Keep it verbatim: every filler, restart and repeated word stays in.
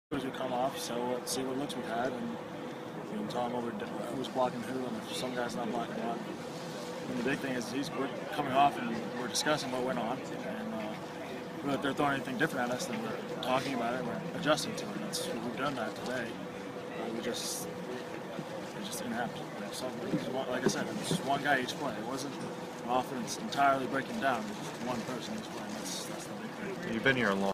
As we come off, so let's see what looks we had, and you know, tell them what we're doing, who's blocking who, and if some guy's not blocking one. And the big thing is, he's, we're coming off and we're discussing what went on, and uh, if they're throwing anything different at us, then we're talking about it, we're adjusting to it. And that's we've done that today. Uh, we just it just didn't happen. You know, some, it was one, like I said, it was just one guy each play. It wasn't an offense entirely breaking down. It was just one person each play. And that's that's the big thing. You've been here a long.